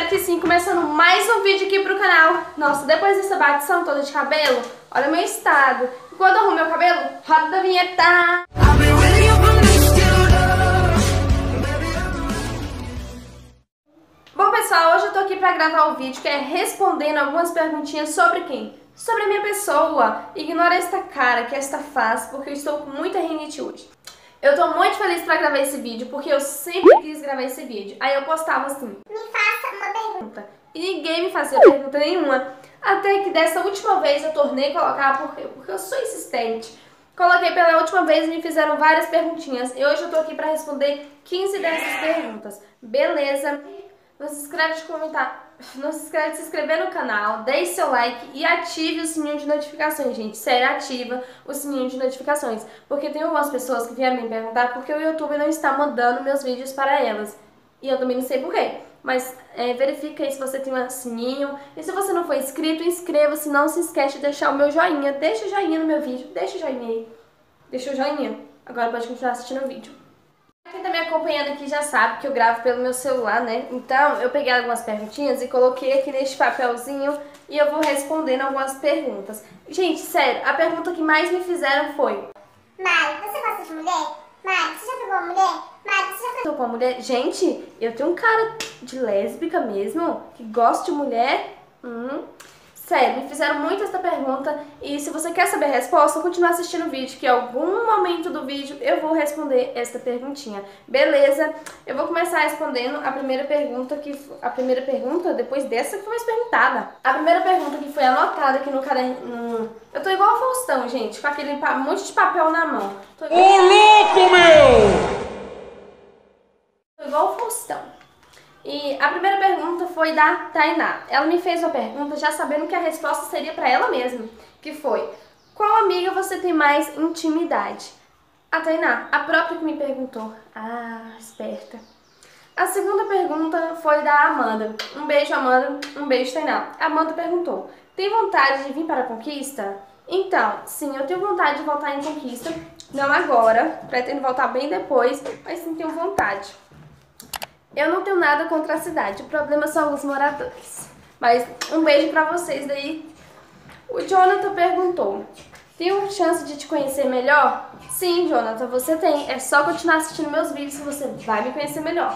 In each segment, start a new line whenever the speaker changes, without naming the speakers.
espero que sim, começando mais um vídeo aqui pro canal. Nossa, depois dessa batição toda de cabelo, olha o meu estado. E quando eu arrumo meu cabelo, roda a vinheta. Bom pessoal, hoje eu tô aqui pra gravar o vídeo que é respondendo algumas perguntinhas sobre quem? Sobre a minha pessoa. Ignora esta cara que esta faz, porque eu estou com muita rinite hoje. Eu tô muito feliz pra gravar esse vídeo, porque eu sempre quis gravar esse vídeo. Aí eu postava assim, me faça uma pergunta. E ninguém me fazia pergunta nenhuma. Até que dessa última vez eu tornei colocar, porque eu sou insistente. Coloquei pela última vez e me fizeram várias perguntinhas. E hoje eu tô aqui pra responder 15 dessas perguntas. Beleza? Não se inscreve de comentar. Não se esquece de se inscrever no canal, deixe seu like e ative o sininho de notificações, gente. Sério, ativa o sininho de notificações. Porque tem algumas pessoas que vieram me perguntar porque o YouTube não está mandando meus vídeos para elas. E eu também não sei porquê. Mas verifica aí se você tem um sininho. E se você não for inscrito, inscreva-se. Não se esquece de deixar o meu joinha. Deixa o joinha no meu vídeo. Deixa o joinha aí. Deixa o joinha. Agora pode continuar assistindo o vídeo. Quem tá me acompanhando aqui já sabe que eu gravo pelo meu celular, né? Então, eu peguei algumas perguntinhas e coloquei aqui neste papelzinho e eu vou respondendo algumas perguntas. Gente, sério, a pergunta que mais me fizeram foi:
Mari, você gosta de mulher? Mari, você já pegou uma mulher? Mari, você já
tô com uma mulher? Gente, eu tenho um cara de lésbica mesmo, que gosta de mulher? Sério, me fizeram muito essa pergunta e se você quer saber a resposta, continue assistindo o vídeo, que em algum momento do vídeo eu vou responder essa perguntinha. Beleza? Eu vou começar respondendo a primeira pergunta, depois dessa que foi mais perguntada. A primeira pergunta que foi anotada aqui no caderno. Eu tô igual o Faustão, gente, com aquele monte de papel na mão. Ô, louco, meu! Tô igual o Faustão. E a primeira pergunta foi da Tainá. Ela me fez uma pergunta já sabendo que a resposta seria para ela mesma, que foi: qual amiga você tem mais intimidade? A Tainá, a própria que me perguntou. Ah, esperta. A segunda pergunta foi da Amanda. Um beijo, Amanda. Um beijo, Tainá. A Amanda perguntou: tem vontade de vir para a Conquista? Então, sim, eu tenho vontade de voltar em Conquista. Não agora, pretendo voltar bem depois, mas sim tenho vontade. Eu não tenho nada contra a cidade, o problema são os moradores. Mas um beijo pra vocês daí. O Jonathan perguntou: tenho chance de te conhecer melhor? Sim, Jonathan, você tem. É só continuar assistindo meus vídeos que você vai me conhecer melhor.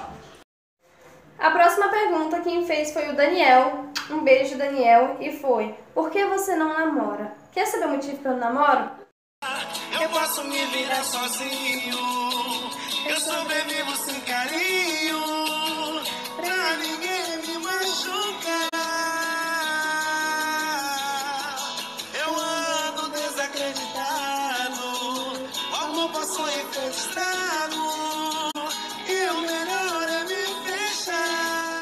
A próxima pergunta quem fez foi o Daniel. Um beijo, Daniel. E foi: por que você não namora? Quer saber o motivo que eu não namoro?
Eu posso me virar sozinho, eu sobrevivo sem carinho, pra ninguém me machucar. Eu ando desacreditado, o amor passou infestado, e o melhor é me fechar.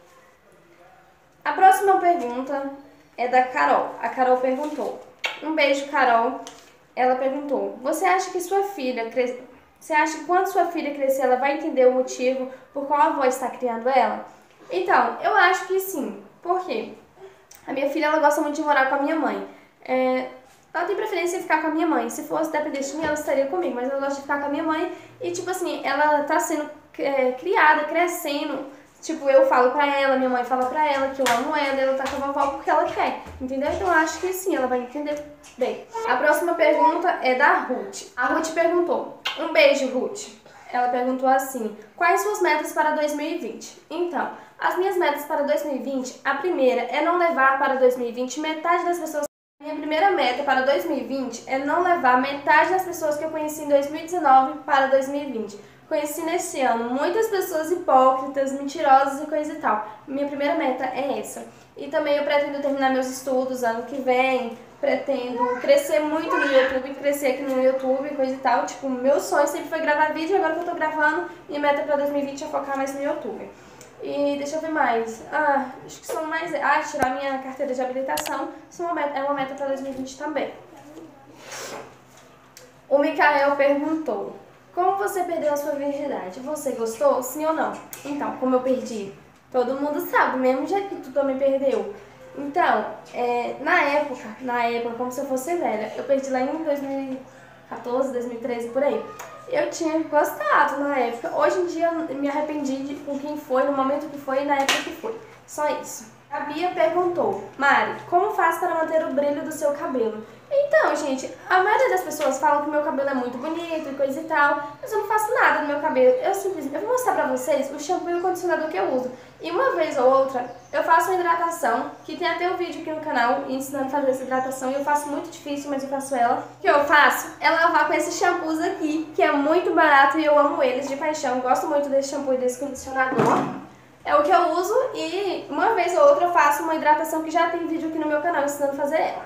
A próxima pergunta é da Carol. A Carol perguntou. Um beijo, Carol. Ela perguntou: você acha que Você acha que quando sua filha crescer, ela vai entender o motivo por qual a avó está criando ela? Então, eu acho que sim. Por quê? A minha filha, ela gosta muito de morar com a minha mãe. Ela tem preferência em ficar com a minha mãe. Se fosse depender de mim, ela estaria comigo. Mas ela gosta de ficar com a minha mãe. E, tipo assim, ela tá sendo criada, crescendo. Tipo, eu falo pra ela, minha mãe fala pra ela que eu amo ela, ela tá com a vovó porque ela quer, entendeu? Então eu acho que sim, ela vai entender bem. A próxima pergunta é da Ruth. A Ruth perguntou: um beijo, Ruth. Ela perguntou assim: quais suas metas para 2020? Então, as minhas metas para 2020, a primeira é não levar para 2020 metade das pessoas. Minha primeira meta para 2020 é não levar metade das pessoas que eu conheci em 2019 para 2020. Conheci nesse ano muitas pessoas hipócritas, mentirosas e coisa e tal. Minha primeira meta é essa. E também eu pretendo terminar meus estudos ano que vem. Pretendo crescer muito no YouTube, crescer aqui no YouTube, coisa e tal. Tipo, meu sonho sempre foi gravar vídeo, agora que eu tô gravando, minha meta para 2020 é focar mais no YouTube. E deixa eu ver mais. Acho que são mais... tirar minha carteira de habilitação. Isso é uma meta para 2020 também. O Mikael perguntou: como você perdeu a sua virgindade? Você gostou? Sim ou não? Então, como eu perdi? Todo mundo sabe, do mesmo jeito que tu também perdeu. Então, na época, como se eu fosse velha, eu perdi lá em 2014, 2013, por aí. Eu tinha gostado na época. Hoje em dia, eu me arrependi com quem foi, no momento que foi e na época que foi. Só isso. A Bia perguntou, Mari, como faz para manter o brilho do seu cabelo? Então, gente, a maioria das pessoas falam que meu cabelo é muito bonito e coisa e tal, mas eu não faço nada no meu cabelo. Eu vou mostrar pra vocês o shampoo e o condicionador que eu uso. E uma vez ou outra, eu faço uma hidratação, que tem até um vídeo aqui no canal ensinando a fazer essa hidratação, e eu faço muito difícil, mas eu faço ela. O que eu faço é lavar com esses shampoos aqui, que é muito barato e eu amo eles de paixão. Eu gosto muito desse shampoo e desse condicionador. É o que eu uso e uma vez ou outra eu faço uma hidratação que já tem vídeo aqui no meu canal ensinando a fazer ela.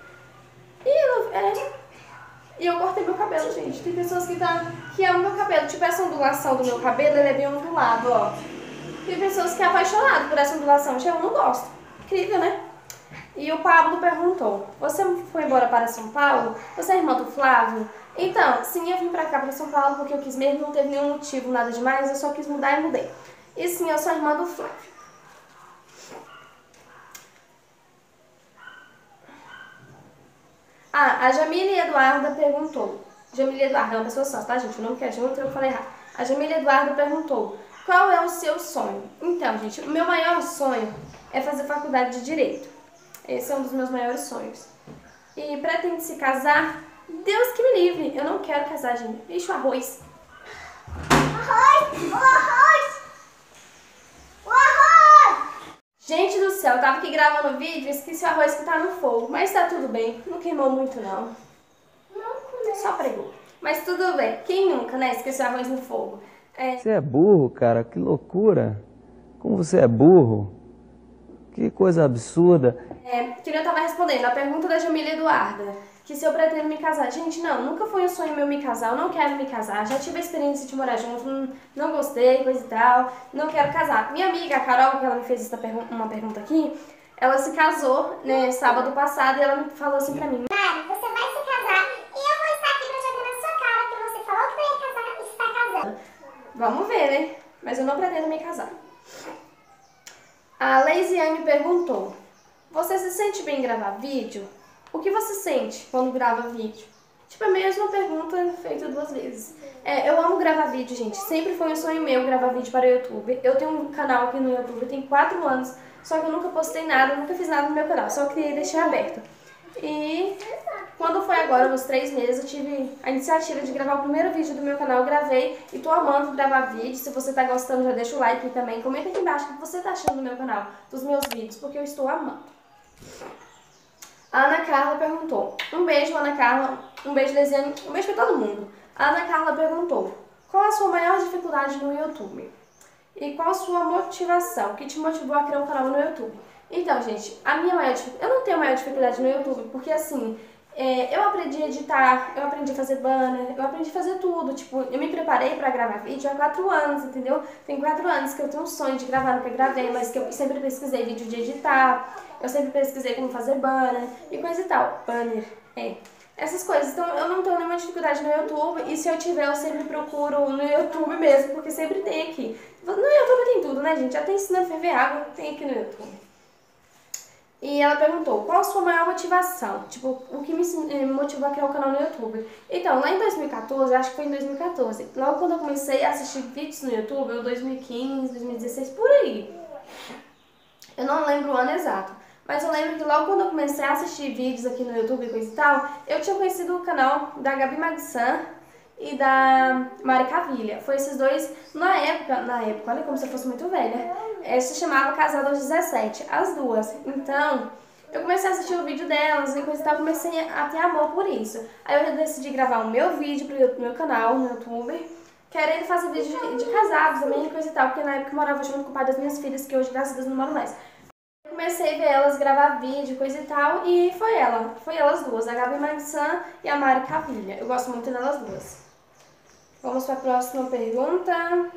E eu cortei meu cabelo, gente. Tem pessoas que amam meu cabelo. Tipo, essa ondulação do meu cabelo, ele é bem ondulado, ó. Tem pessoas que são apaixonadas por essa ondulação. Eu não gosto. Incrível, né? E o Pablo perguntou, você foi embora para São Paulo? Você é irmã do Flávio? Então, sim, eu vim pra cá, pra São Paulo, porque eu quis mesmo, não teve nenhum motivo, nada demais. Eu só quis mudar e mudei. E sim, eu sou irmã do Flávio. A Jamile Eduarda perguntou. Jamile Eduarda é uma pessoa só, tá, gente? O nome que é junto, eu falei errado. A Jamile Eduarda perguntou, qual é o seu sonho? Então, gente, o meu maior sonho é fazer faculdade de Direito. Esse é um dos meus maiores sonhos. E pretende se casar? Deus que me livre. Eu não quero casar, gente. Ixi, o arroz.
Arroz! O arroz! O arroz!
Gente do céu, eu tava aqui gravando o vídeo e esqueci o arroz que tá no fogo. Mas tá tudo bem, não queimou muito não. Só pregou. Mas tudo bem. Quem nunca, né, esqueceu o arroz no fogo?
Você é burro, cara, que loucura. Como você é burro. Que coisa absurda.
Que eu tava respondendo a pergunta da Jamília Eduarda, que se eu pretendo me casar. Gente, não, nunca foi um sonho meu me casar, eu não quero me casar. Já tive a experiência de morar junto, não gostei, coisa e tal, não quero casar. Minha amiga, a Carol, que ela me fez uma pergunta aqui, ela se casou, né, sábado passado, e ela me falou assim pra mim,
Mari, você vai se casar e eu vou estar aqui pra jogar na sua cara que você falou que vai casar e está casando.
vamos ver, né? Mas eu não pretendo me casar. A Leisiane perguntou, você se sente bem em gravar vídeo? O que você sente quando grava vídeo? Tipo, é a mesma pergunta feita 2 vezes. Eu amo gravar vídeo, gente. Sempre foi um sonho meu gravar vídeo para o YouTube. Eu tenho um canal aqui no YouTube, tem 4 anos, só que eu nunca postei nada, nunca fiz nada no meu canal, só criei e deixei aberto. E quando foi agora, nos 3 meses, eu tive a iniciativa de gravar o primeiro vídeo do meu canal, eu gravei e tô amando gravar vídeo. Se você tá gostando, já deixa o like aí também. Comenta aqui embaixo o que você tá achando do meu canal, dos meus vídeos, porque eu estou amando. A Ana Carla perguntou, um beijo, Ana Carla, um beijo, Lesiane, um beijo pra todo mundo. A Ana Carla perguntou, qual a sua maior dificuldade no YouTube? E qual a sua motivação? O que te motivou a criar um canal no YouTube? Então, gente, a minha maior dificuldade, eu não tenho maior dificuldade no YouTube, porque assim, eu aprendi a editar, eu aprendi a fazer banner, eu aprendi a fazer tudo, tipo, eu me preparei pra gravar vídeo há 4 anos, entendeu? Tem 4 anos que eu tenho um sonho de gravar, nunca gravei, mas que eu sempre pesquisei vídeo de editar, eu sempre pesquisei como fazer banner e coisa e tal. Banner, essas coisas. Então eu não tenho nenhuma dificuldade no YouTube e se eu tiver eu sempre procuro no YouTube mesmo, porque sempre tem aqui. No YouTube tem tudo, né, gente? Já tem ensinando a ferver água, tem aqui no YouTube. E ela perguntou, qual a sua maior motivação? Tipo, o que me motivou a criar o canal no YouTube? Então, lá em 2014, acho que foi em 2014, logo quando eu comecei a assistir vídeos no YouTube, em 2015, 2016, por aí. Eu não lembro o ano exato, mas eu lembro que logo quando eu comecei a assistir vídeos aqui no YouTube e coisa e tal, eu tinha conhecido o canal da Gabi Magsan e da Mari Cavilha. Foi esses dois, na época, olha como se eu fosse muito velha, se chamava Casada aos 17, as duas. Então, eu comecei a assistir o vídeo delas e coisa e tal, comecei a ter amor por isso. Aí eu decidi gravar o meu vídeo pro meu canal no YouTube, querendo fazer vídeo de casados também e coisa e tal, porque na época eu morava junto com o pai das minhas filhas, que hoje, graças a Deus, não moro mais. Comecei a ver elas gravar vídeo, coisa e tal, e foi elas duas, a Gabi Magsan e a Mari Cavilha. Eu gosto muito delas duas. Vamos para a próxima pergunta.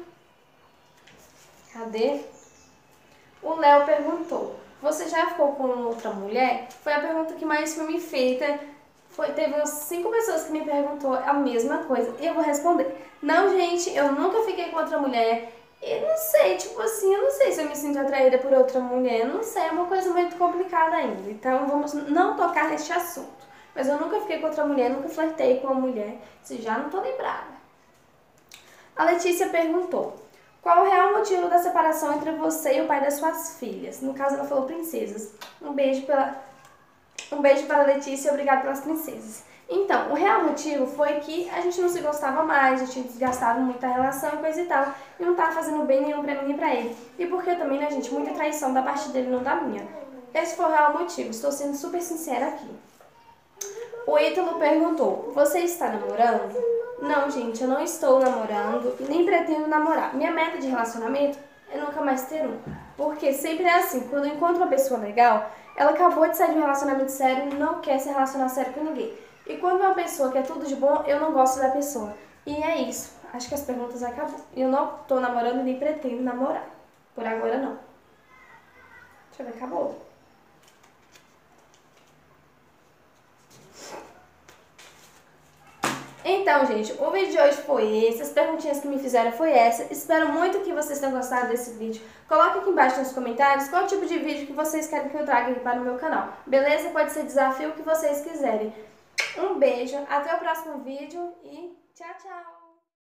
Cadê? O Léo perguntou, você já ficou com outra mulher? Foi a pergunta que mais foi me feita. Teve umas 5 pessoas que me perguntou a mesma coisa. E eu vou responder. Não, gente, eu nunca fiquei com outra mulher. E não sei, tipo assim, eu não sei se eu me sinto atraída por outra mulher. Não sei, é uma coisa muito complicada ainda. Então vamos não tocar neste assunto. Mas eu nunca fiquei com outra mulher, nunca flertei com uma mulher. Se já não tô lembrada. A Letícia perguntou, Qual o real motivo da separação entre você e o pai das suas filhas? No caso, ela falou princesas. Um beijo para a Letícia e obrigado pelas princesas. Então, o real motivo foi que a gente não se gostava mais, a gente tinha desgastado muito a relação e coisa e tal, e não tava fazendo bem nenhum pra mim nem pra ele. E porque também, né, gente, muita traição da parte dele, não da minha. Esse foi o real motivo, estou sendo super sincera aqui. O Ítalo perguntou, você está namorando? Não, gente, eu não estou namorando e nem pretendo namorar. Minha meta de relacionamento é nunca mais ter um. Porque sempre é assim, quando eu encontro uma pessoa legal, ela acabou de sair de um relacionamento sério e não quer se relacionar sério com ninguém. E quando é uma pessoa que é tudo de bom, eu não gosto da pessoa. E é isso. Acho que as perguntas acabam. Eu não tô namorando e nem pretendo namorar. Por agora, não. Deixa eu ver, acabou. Então, gente, o vídeo de hoje foi esse. As perguntinhas que me fizeram foi essa. Espero muito que vocês tenham gostado desse vídeo. Coloque aqui embaixo nos comentários qual tipo de vídeo que vocês querem que eu traga aqui para o meu canal. Beleza? Pode ser desafio que vocês quiserem. Um beijo, até o próximo vídeo e tchau, tchau!